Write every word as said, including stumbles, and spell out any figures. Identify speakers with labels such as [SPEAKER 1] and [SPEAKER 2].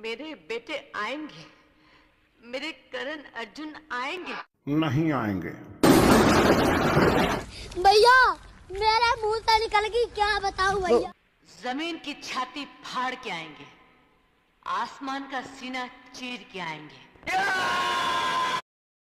[SPEAKER 1] मेरे बेटे आएंगे, मेरे करण अर्जुन आएंगे।
[SPEAKER 2] नहीं आएंगे।
[SPEAKER 3] भैया मेरे मुंह से निकल गई, क्या बताऊं भैया।
[SPEAKER 1] जमीन की छाती फाड़ के आएंगे, आसमान का सीना चीर के आएंगे।